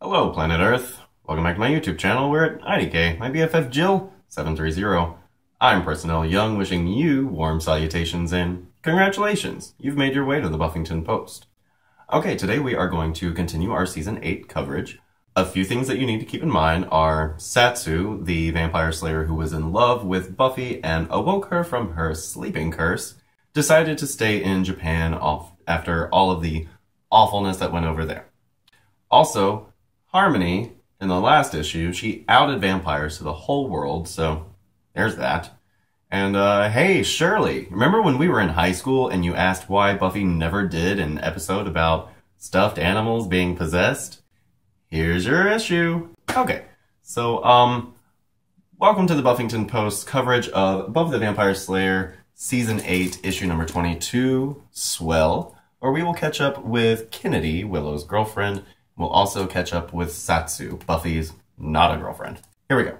Hello, Planet Earth. Welcome back to my YouTube channel. We're at IDK, my BFF Jill 730. I'm Personnel Young, wishing you warm salutations and congratulations, you've made your way to the Buffington Post. Okay, today we are going to continue our Season 8 coverage. A few things that you need to keep in mind are Satsu, the vampire slayer who was in love with Buffy and awoke her from her sleeping curse, decided to stay in Japan after all of the awfulness that went over there. Also, Harmony, in the last issue, she outed vampires to the whole world, so there's that. And, hey, Shirley, remember when we were in high school and you asked why Buffy never did an episode about stuffed animals being possessed? Here's your issue. Okay, so, welcome to the Buffington Post coverage of Buffy the Vampire Slayer, Season 8, Issue number 22, Swell, where we will catch up with Kennedy, Willow's girlfriend. We'll also catch up with Satsu, Buffy's not a girlfriend. Here we go.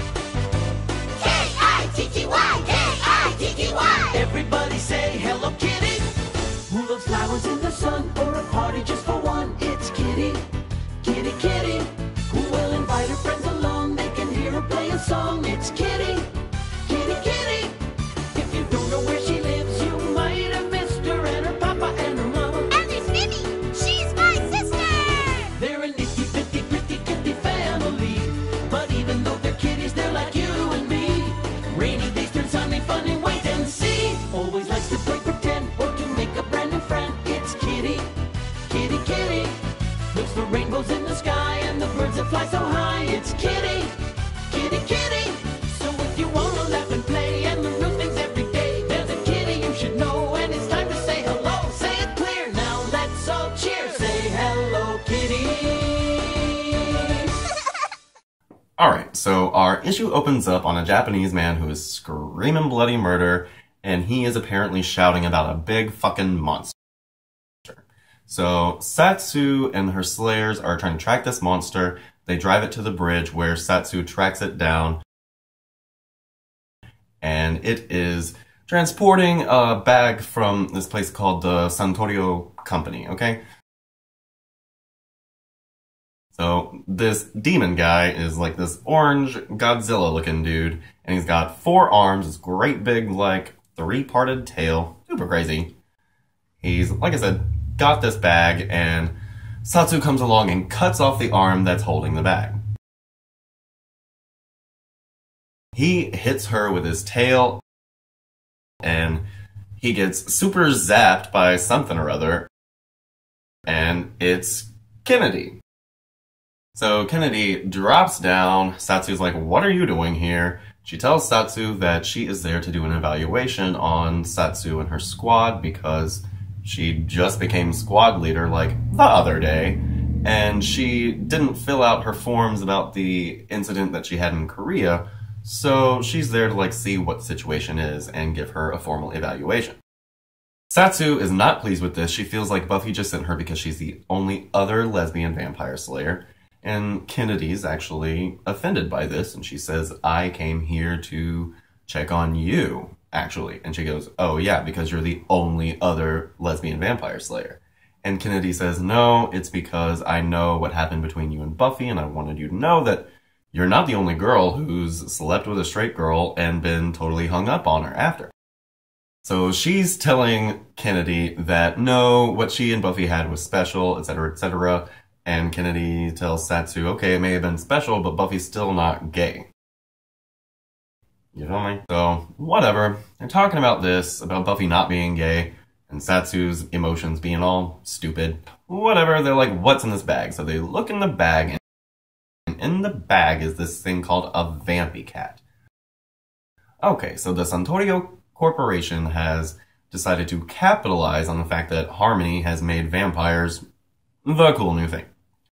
K-I-T-T-Y, K-I-T-T-Y. Everybody say Hello Kitty. Who loves flowers in the sun or a party just for one? It's Kitty, Kitty, Kitty. Who will invite her friends along? They can hear her play a song. It's Kitty, Kitty, Kitty. If you don't know where she lives, you might have missed her and her papa and her mama. And there's Mimi. She's my sister. They're a nitty-gritty, pretty kitty family. But even though they're kitties, they're like you and me. Rainy days turn sunny, funny, wait and see. Always likes to play pretend or to make a brand new friend. It's Kitty, Kitty, Kitty. Looks for rainbows in the sky and the birds that fly so high. It's Kitty, Kitty, Kitty. So if you wanna laugh and play and learn new things every day, there's a kitty you should know, and it's time to say hello. Say it clear, now let's all cheer. Say hello, Kitty. Alright, so our issue opens up on a Japanese man who is screaming bloody murder, and he is apparently shouting about a big fucking monster. So Satsu and her slayers are trying to track this monster. They drive it to the bridge where Satsu tracks it down, and it is transporting a bag from this place called the Santorio Company, okay? So this demon guy is like this orange Godzilla looking dude, and he's got 4 arms, this great big like 3-parted tail, super crazy. He's, like I said, got this bag, and Satsu comes along and cuts off the arm that's holding the bag. He hits her with his tail, and he gets super zapped by something or other, and it's Kennedy. So Kennedy drops down. Satsu's like, what are you doing here? She tells Satsu that she is there to do an evaluation on Satsu and her squad because she just became squad leader like the other day, and she didn't fill out her forms about the incident that she had in Korea, so she's there to like see what the situation is and give her a formal evaluation. Satsu is not pleased with this. She feels like Buffy just sent her because she's the only other lesbian vampire slayer. And Kennedy's actually offended by this, and she says, I came here to check on you, actually. And she goes, oh yeah, because you're the only other lesbian vampire slayer. And Kennedy says, no, it's because I know what happened between you and Buffy, and I wanted you to know that you're not the only girl who's slept with a straight girl and been totally hung up on her after. So she's telling Kennedy that no, what she and Buffy had was special, etc., etc., and Kennedy tells Satsu, okay, it may have been special, but Buffy's still not gay. You feel me? So, whatever. They're talking about this, about Buffy not being gay, and Satsu's emotions being all stupid. Whatever, they're like, what's in this bag? So they look in the bag, and in the bag is this thing called a Vampy cat. Okay, so the Santorio Corporation has decided to capitalize on the fact that Harmony has made vampires the cool new thing.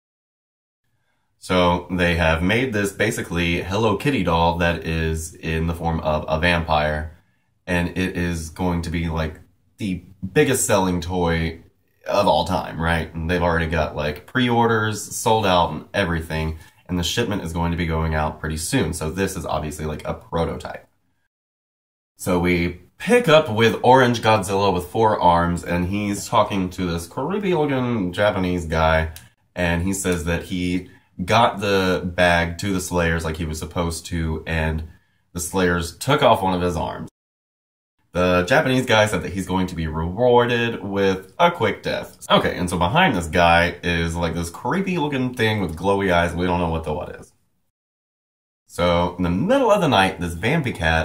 So they have made this basically Hello Kitty doll that is in the form of a vampire, and it is going to be like the biggest selling toy of all time, right? And they've already got like pre-orders sold out and everything, and the shipment is going to be going out pretty soon. So this is obviously like a prototype. So we pick up with Orange Godzilla with 4 arms, and he's talking to this creepy looking Japanese guy, and he says that he got the bag to the Slayers like he was supposed to, and the Slayers took off one of his arms. The Japanese guy said that he's going to be rewarded with a quick death. Okay, and so behind this guy is like this creepy looking thing with glowy eyes. We don't know what the what is. So in the middle of the night, this Vampy cat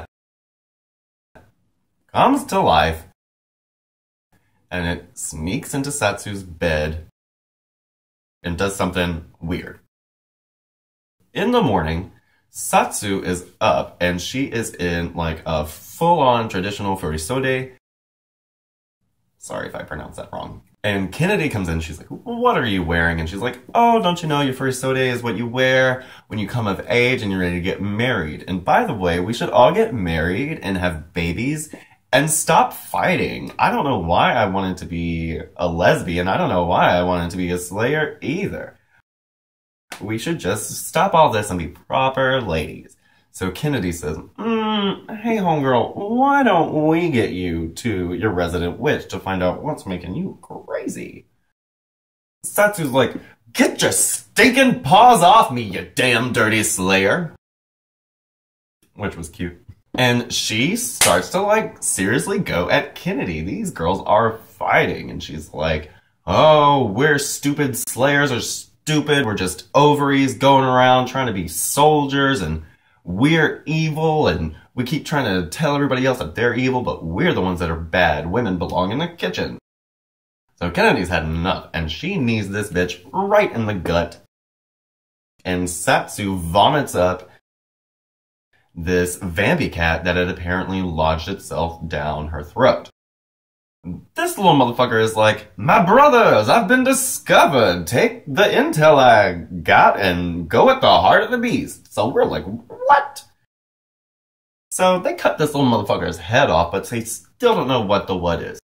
comes to life and it sneaks into Satsu's bed and does something weird. In the morning, Satsu is up and she is in like a full-on traditional furisode. Sorry if I pronounced that wrong. And Kennedy comes in, she's like, what are you wearing? And she's like, oh, don't you know your furisode is what you wear when you come of age and you're ready to get married. And by the way, we should all get married and have babies and stop fighting. I don't know why I wanted to be a lesbian. I don't know why I wanted to be a slayer either. We should just stop all this and be proper ladies. So Kennedy says, hey homegirl, why don't we get you to your resident witch to find out what's making you crazy? Satsu's like, get your stinking paws off me, you damn dirty slayer. Which was cute. And she starts to like seriously go at Kennedy. These girls are fighting and she's like, oh, we're stupid slayers are stupid. We're just ovaries going around trying to be soldiers and we're evil and we keep trying to tell everybody else that they're evil, but we're the ones that are bad. Women belong in the kitchen. So Kennedy's had enough and she knees this bitch right in the gut. And Satsu vomits up this Vampy cat that had apparently lodged itself down her throat. This little motherfucker is like, my brothers, I've been discovered. Take the intel I got and go at the heart of the beast. So we're like, what? So they cut this little motherfucker's head off, but they still don't know what the what is.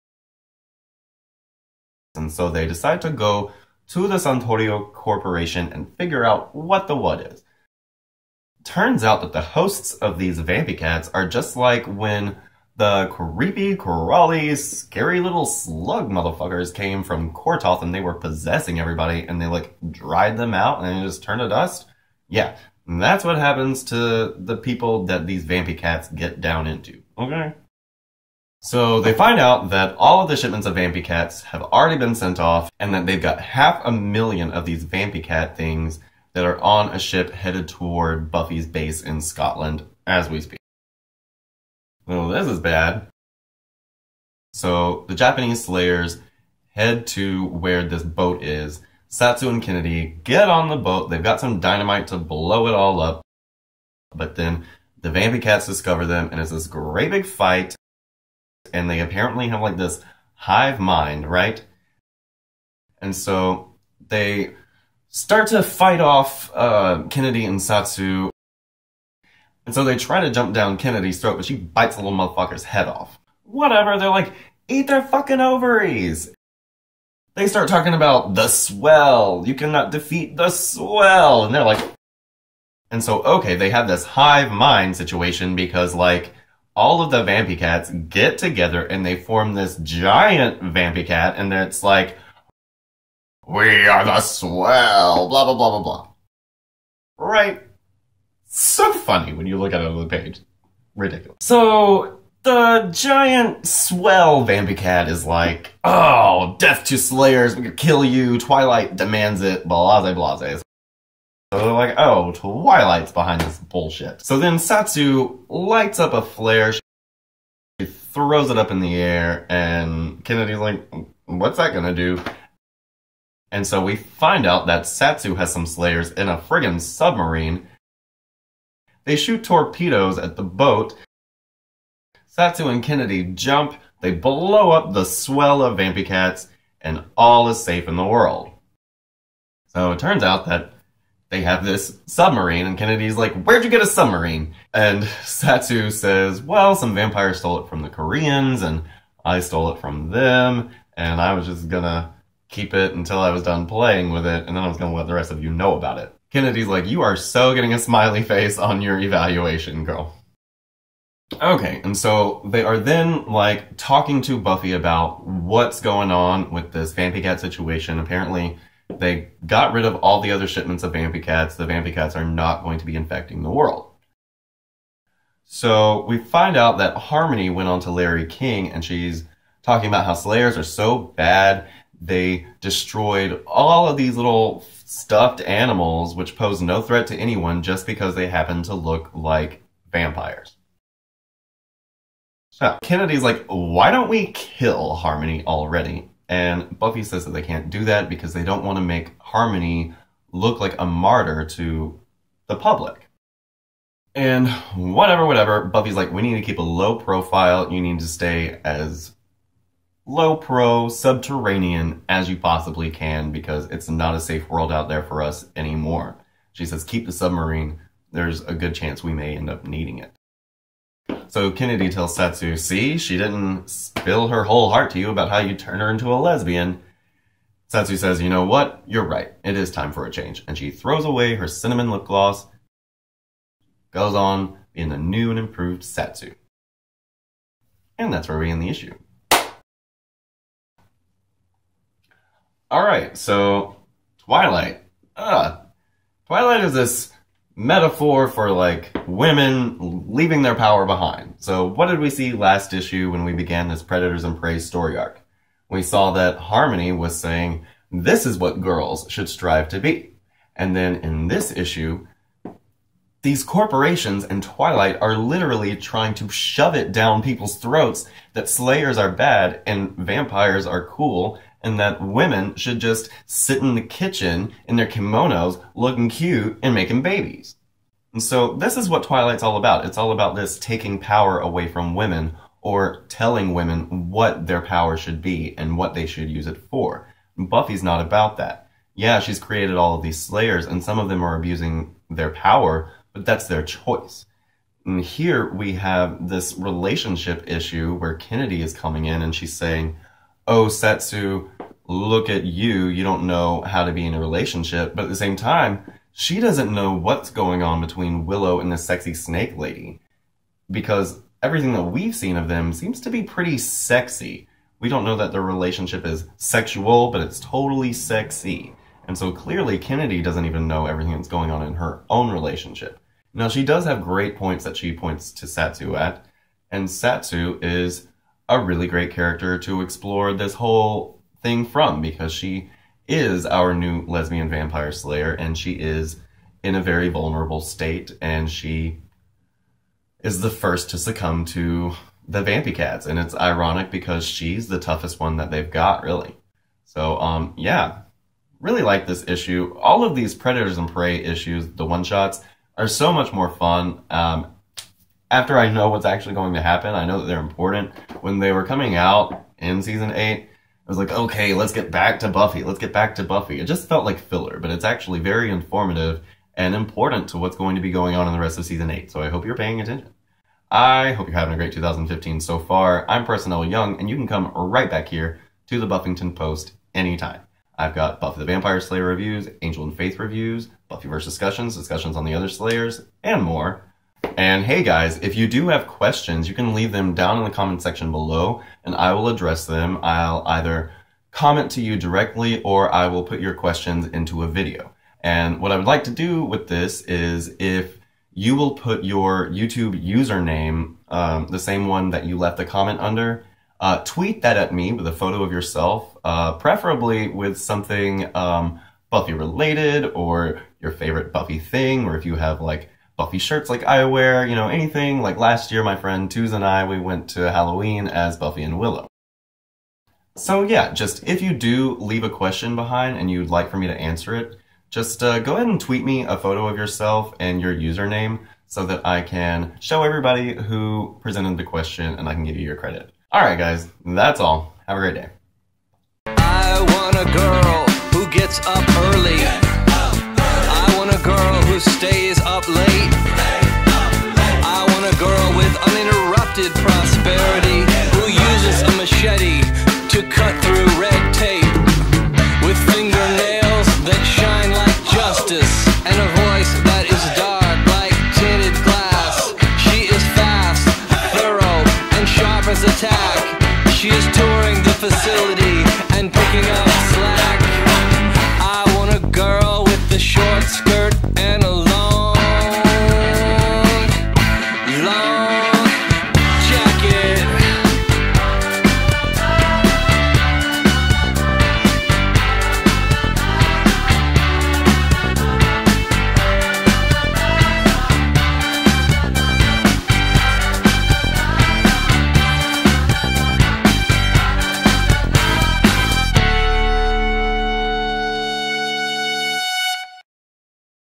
And so they decide to go to the Santorio Corporation and figure out what the what is. Turns out that the hosts of these Vampy cats are just like when the creepy, crawly, scary little slug motherfuckers came from Kortoth and they were possessing everybody and they like dried them out and they just turned to dust. Yeah, that's what happens to the people that these Vampy cats get down into, okay? So they find out that all of the shipments of Vampy cats have already been sent off and that they've got 500,000 of these Vampy cat things that are on a ship headed toward Buffy's base in Scotland as we speak. Well, this is bad. So the Japanese slayers head to where this boat is. Satsu and Kennedy get on the boat. They've got some dynamite to blow it all up. But then the Vampy cats discover them and it's this great big fight. And they apparently have like this hive mind, right? And so they start to fight off Kennedy and Satsu. And so they try to jump down Kennedy's throat, but she bites the little motherfucker's head off. Whatever, they're like, eat their fucking ovaries. They start talking about the Swell. You cannot defeat the Swell. And they're like... And so, okay, they have this hive mind situation because, like, all of the Vampy cats get together and they form this giant Vampy cat, and it's like, we are the Swell, blah, blah, blah, blah, blah. Right? So funny when you look at it on the page. Ridiculous. So, the giant Swell Vampy cat is like, oh, death to slayers, we could kill you, Twilight demands it, blase blase. So they're like, oh, Twilight's behind this bullshit. So then Satsu lights up a flare, she throws it up in the air, and Kennedy's like, what's that gonna do? And so we find out that Satsu has some slayers in a friggin' submarine. They shoot torpedoes at the boat. Satsu and Kennedy jump, they blow up the Swell of Vampy cats, and all is safe in the world. So it turns out that they have this submarine, and Kennedy's like, where'd you get a submarine? And Satsu says, well, some vampires stole it from the Koreans, and I stole it from them, and I was just gonna keep it until I was done playing with it, and then I was gonna let the rest of you know about it. Kennedy's like, you are so getting a smiley face on your evaluation, girl. Okay, and so they are then, like, talking to Buffy about what's going on with this Vampy cat situation. Apparently, They got rid of all the other shipments of Vampy cats. The Vampy cats are not going to be infecting the world. So we find out that Harmony went on to Larry King, and she's talking about how Slayers are so bad. They destroyed all of these little stuffed animals which pose no threat to anyone just because they happen to look like vampires. So Kennedy's like, why don't we kill Harmony already? And Buffy says that they can't do that because they don't want to make Harmony look like a martyr to the public. And whatever, Buffy's like, we need to keep a low profile. You need to stay as low pro, subterranean as you possibly can because it's not a safe world out there for us anymore. She says, keep the submarine. There's a good chance we may end up needing it. So Kennedy tells Satsu, see, she didn't spill her whole heart to you about how you turned her into a lesbian. Satsu says, you know what? You're right. It is time for a change. And she throws away her cinnamon lip gloss, goes on being the new and improved Satsu. And that's where we end the issue. Alright, so Twilight. Twilight is this metaphor for like women leaving their power behind. So what did we see last issue when we began this Predators and Prey story arc? We saw that Harmony was saying, this is what girls should strive to be. And then in this issue, these corporations and Twilight are literally trying to shove it down people's throats that Slayers are bad and vampires are cool, and that women should just sit in the kitchen in their kimonos looking cute and making babies. And so this is what Twilight's all about. It's all about this taking power away from women or telling women what their power should be and what they should use it for. Buffy's not about that. Yeah, she's created all of these Slayers and some of them are abusing their power, but that's their choice. And here we have this relationship issue where Kennedy is coming in and she's saying, oh, Satsu, look at you. You don't know how to be in a relationship. But at the same time, she doesn't know what's going on between Willow and the sexy snake lady. Because everything that we've seen of them seems to be pretty sexy. We don't know that their relationship is sexual, but it's totally sexy. And so clearly Kennedy doesn't even know everything that's going on in her own relationship. Now, she does have great points that she points to Satsu at. And Satsu is a really great character to explore this whole thing from because she is our new lesbian vampire slayer and she is in a very vulnerable state and she is the first to succumb to the Vampy cats, and it's ironic because she's the toughest one that they've got, really. So yeah, really like this issue. All of these Predators and Prey issues, the one-shots, are so much more fun. After I know what's actually going to happen, I know that they're important. When they were coming out in season 8, I was like, okay, let's get back to Buffy. Let's get back to Buffy. It just felt like filler, but it's actually very informative and important to what's going to be going on in the rest of season 8. So I hope you're paying attention. I hope you're having a great 2015 so far. I'm Personnel Young, and you can come right back here to the Buffington Post anytime. I've got Buffy the Vampire Slayer reviews, Angel and Faith reviews, Buffyverse discussions, discussions on the other Slayers, and more. And hey guys, if you do have questions, you can leave them down in the comment section below, and I will address them. I'll either comment to you directly, or I will put your questions into a video. And what I would like to do with this is if you will put your YouTube username, the same one that you left a comment under, tweet that at me with a photo of yourself, preferably with something Buffy related, or your favorite Buffy thing, or if you have like Buffy shirts like I wear, you know, anything. Like last year, my friend Tuz and I, we went to Halloween as Buffy and Willow. So yeah, just if you do leave a question behind and you'd like for me to answer it, just go ahead and tweet me a photo of yourself and your username so that I can show everybody who presented the question and I can give you your credit. Alright guys, that's all. Have a great day. I want a girl who gets up early. I want a girl who stays up late. I want a girl with uninterrupted prosperity, who uses a machete to cut through red tape, with fingernails that shine like justice, and a voice that is dark like tinted glass. She is fast, thorough, and sharp as a tack. She is touring the facility and picking up